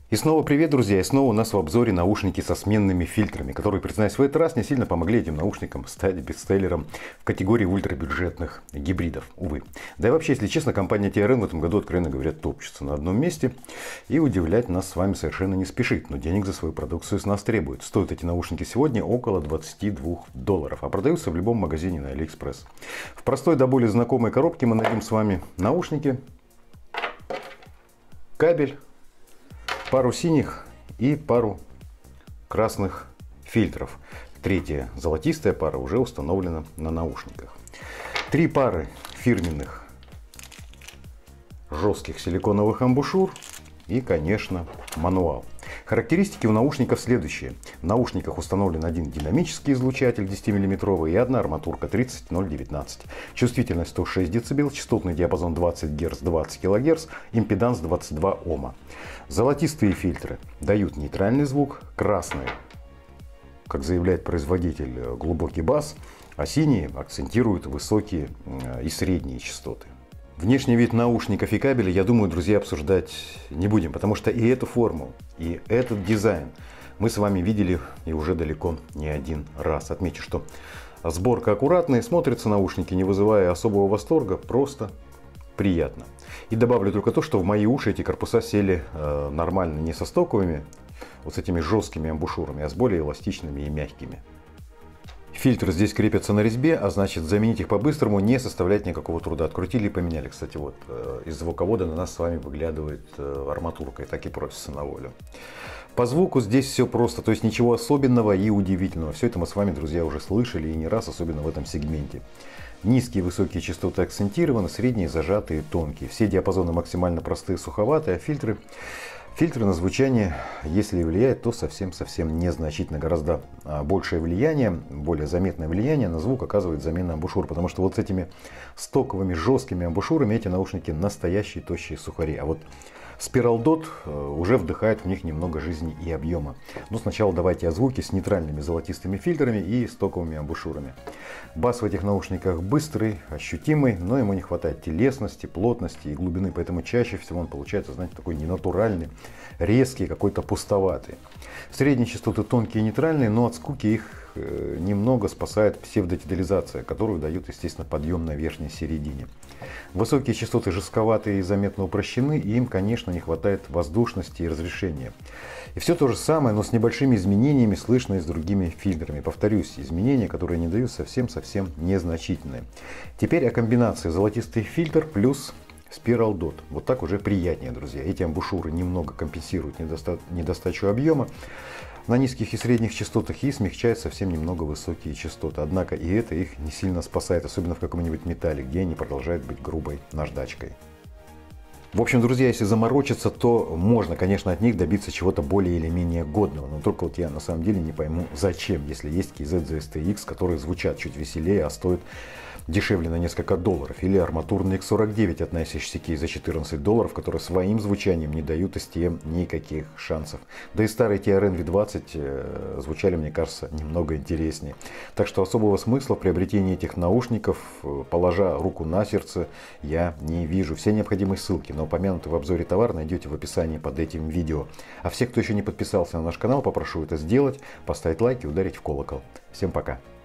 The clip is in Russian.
И снова привет, друзья! И снова у нас в обзоре наушники со сменными фильтрами, которые, признаюсь, в этот раз не сильно помогли этим наушникам стать бестселлером в категории ультрабюджетных гибридов, увы. Да и вообще, если честно, компания TRN в этом году, откровенно говоря, топчется на одном месте и удивлять нас с вами совершенно не спешит, но денег за свою продукцию с нас требует. Стоят эти наушники сегодня около $22, а продаются в любом магазине на AliExpress. В простой до боли знакомой коробке мы найдем с вами наушники, кабель, пару синих и пару красных фильтров. Третья золотистая пара уже установлена на наушниках. Три пары фирменных жестких силиконовых амбушюр и, конечно, мануал. Характеристики у наушников следующие. В наушниках установлен один динамический излучатель 10-мм и одна арматурка 30019. Чувствительность 106 дБ, частотный диапазон 20 Гц, 20 кГц, импеданс 22 Ома. Золотистые фильтры дают нейтральный звук, красные, как заявляет производитель, глубокий бас, а синие акцентируют высокие и средние частоты. Внешний вид наушников и кабеля, я думаю, друзья, обсуждать не будем, потому что и эту форму, и этот дизайн мы с вами видели и уже далеко не один раз. Отмечу, что сборка аккуратная, смотрятся наушники, не вызывая особого восторга, просто приятно. И добавлю только то, что в мои уши эти корпуса сели нормально, не со стоковыми, вот с этими жесткими амбушюрами, а с более эластичными и мягкими. Фильтры здесь крепятся на резьбе, а значит заменить их по-быстрому не составляет никакого труда. Открутили и поменяли. Кстати, вот из звуковода на нас с вами выглядывает арматурка и так и просится на волю. По звуку здесь все просто, то есть ничего особенного и удивительного. Все это мы с вами, друзья, уже слышали и не раз, особенно в этом сегменте. Низкие и высокие частоты акцентированы, средние зажатые, тонкие. Все диапазоны максимально простые, суховатые, а фильтры на звучание, если и влияют, то совсем незначительно. Гораздо большее влияние, более заметное влияние на звук оказывает замена амбушюр. Потому что вот с этими стоковыми жесткими амбушюрами эти наушники настоящие тощие сухари. А вот Spiral Dot уже вдыхает в них немного жизни и объема. Но сначала давайте о звуке с нейтральными золотистыми фильтрами и стоковыми амбушюрами. Бас в этих наушниках быстрый, ощутимый, но ему не хватает телесности, плотности и глубины. Поэтому чаще всего он получается, знаете, такой ненатуральный, резкий, какой-то пустоватый. Средние частоты тонкие и нейтральные, но от скуки их немного спасает псевдотидализация, которую дают, естественно, подъем на верхней середине. Высокие частоты жестковатые и заметно упрощены, и им, конечно, не хватает воздушности и разрешения. И все то же самое, но с небольшими изменениями слышно и с другими фильтрами. Повторюсь, изменения, которые не дают совсем незначительные. Теперь о комбинации золотистый фильтр плюс Spiral Dot. Вот так уже приятнее, друзья. Эти амбушюры немного компенсируют недостачу объема на низких и средних частотах и смягчает совсем немного высокие частоты. Однако и это их не сильно спасает, особенно в каком-нибудь металле, где они продолжают быть грубой наждачкой. В общем, друзья, если заморочиться, то можно, конечно, от них добиться чего-то более или менее годного. Но только вот я на самом деле не пойму, зачем, если есть KZ-ZST-X, которые звучат чуть веселее, а стоят дешевле на несколько долларов. Или арматурный X49 от NSHCK за $14, которые своим звучанием не дают STM никаких шансов. Да и старые TRN V20 звучали, мне кажется, немного интереснее. Так что особого смысла в приобретении этих наушников, положа руку на сердце, я не вижу. Все необходимые ссылки на упомянутый в обзоре товар найдете в описании под этим видео. А всех, кто еще не подписался на наш канал, попрошу это сделать, поставить лайк и ударить в колокол. Всем пока!